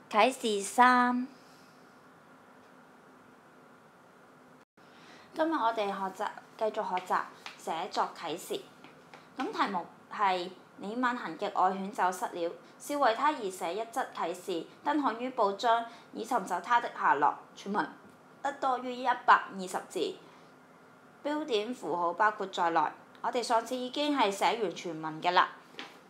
啟示3，今日我哋繼續學習寫作啟示。咁題目係李敏行嘅愛犬走失了，是為他而寫一則啟事，登刊於報章，以尋找他的下落。全文不多於120字，標點符號包括在內。我哋上次已經係寫完全文嘅啦。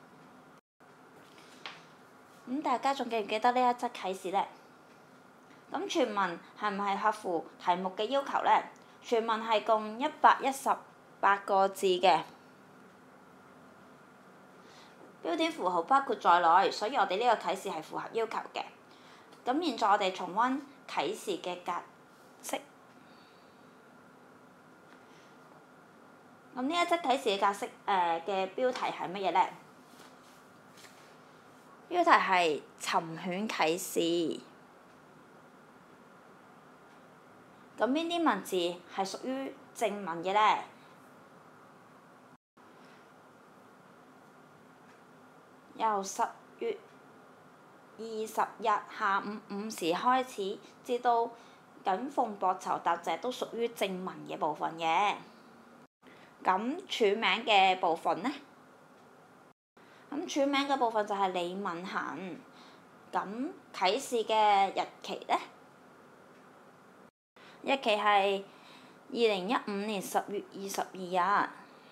大家仲記唔記得呢一則啟事呢？咁全文係唔係合乎題目嘅要求呢？全文係共118個字嘅，標點符號包括在內，所以我哋呢個啟事係符合要求嘅。咁現在我哋重溫啟事嘅格式。咁呢一則啟事嘅格式嘅標題係乜嘢呢？標題係尋犬啟事。咁邊啲文字係屬於正文嘅呢？由10月20日下午5時開始，至到緊縫膊頭答謝都屬於正文嘅部分嘅。咁署名嘅部分呢？咁署名嘅部分就係李敏行。咁啟事嘅日期呢？日期係2015年10月22日。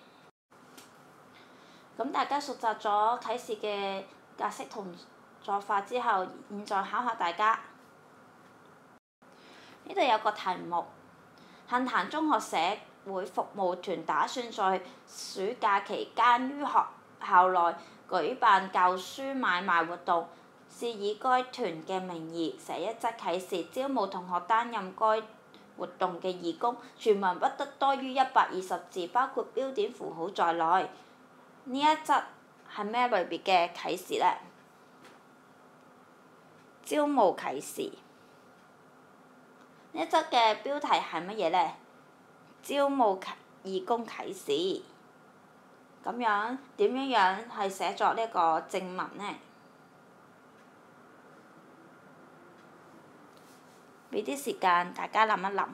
咁大家熟習咗啟事嘅格式同作法之後，現在考下大家。呢度有個題目：杏壇中學社會服務團打算在暑假期間於學校內舉辦舊書買賣活動，是以該團嘅名義寫一則啟事，招募同學擔任該活動嘅義工。全文不得多於120字，包括標點符號在內。呢一則係咩類別嘅啟事呢？招募啟事。呢一則嘅標題係乜嘢呢？招募義工啟事。咁樣點樣係寫作呢個正文呢？俾啲時間大家諗一諗。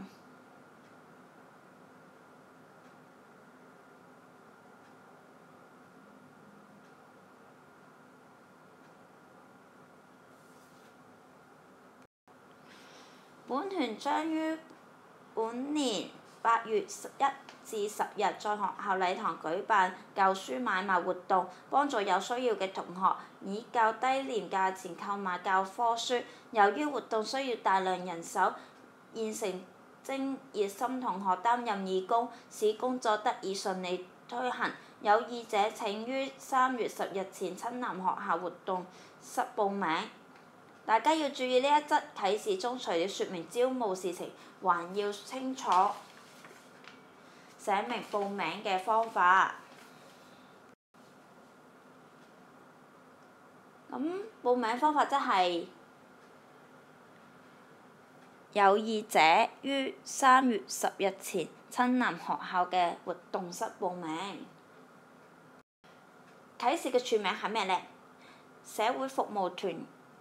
本團將於本年8月11至10日在學校禮堂舉辦舊書買賣活動，幫助有需要嘅同學以較低廉價錢購買教科書。由於活動需要大量人手，現成徵熱心同學擔任義工，使工作得以順利推行。有意者請於3月10日前親臨學校活動室報名。大家要注意，呢一則啟事中除了說明招募事情，還要清楚寫明報名嘅方法。咁報名方法即係有意者於3月10日前親臨學校嘅活動室報名。啟事嘅署名係咩呢？社會服務團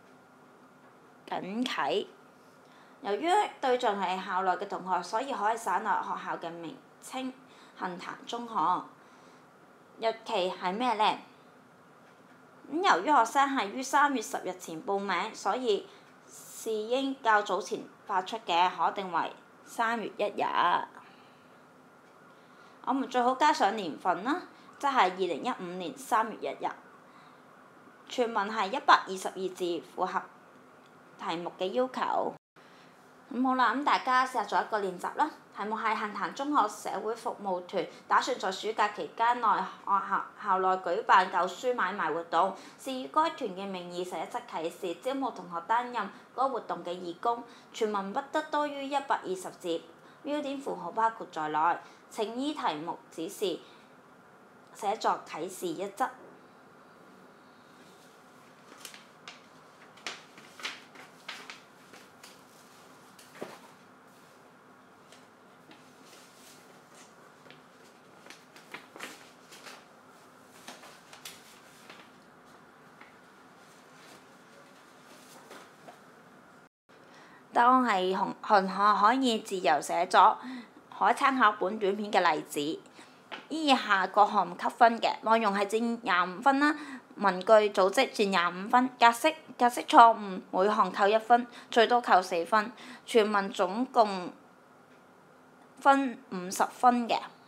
謹啟。由於對象係校內嘅同學，所以可以省略學校嘅名稱杏壇中學。日期係咩呢？由於學生係於3月10日前報名，所以是應較早前發出嘅，可定為3月1日。我們最好加上年份啦，即係2015年3月1日。全文係122字，符合題目嘅要求。好啦，大家試下做一個練習啦。題目係杏壇中學社會服務團打算在暑假期間內校內舉辦舊書買賣活動，是以該團嘅名義寫一則啟事，招募同學擔任該活動嘅義工。全文不得多於120字，標點符號包括在內。請依題目指示寫作啟事一則。 答案係紅學可以自由寫作，可參考本短片嘅例子。依以下各項給分嘅內容係佔25分啦，文句組織佔25分，格式錯誤每項扣1分，最多扣4分，全文總共分50分嘅。